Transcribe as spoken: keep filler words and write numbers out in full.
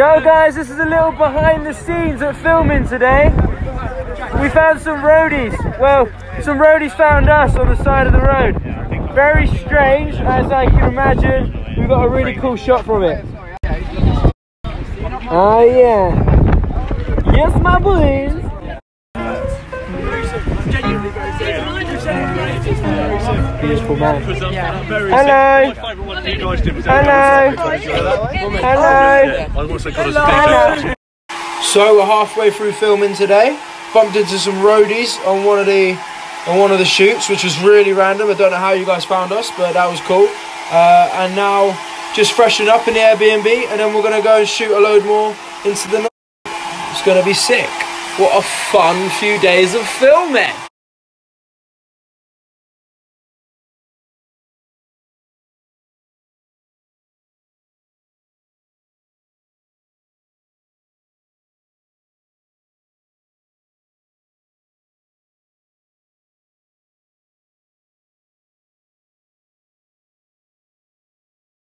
Yo guys, this is a little behind the scenes at filming today. We found some roadies. Well, some roadies found us on the side of the road. Very strange, as I can imagine. We got a really cool shot from it. Oh yeah. Yes, my boys. Beautiful man. Hello. Hello. Hello. Hello. So we're halfway through filming today. Bumped into some roadies on one of the on one of the shoots, which was really random. I don't know how you guys found us, but that was cool. Uh, and now just freshen up in the Airbnb, and then we're gonna go and shoot a load more into the night. It's gonna be sick. What a fun few days of filming.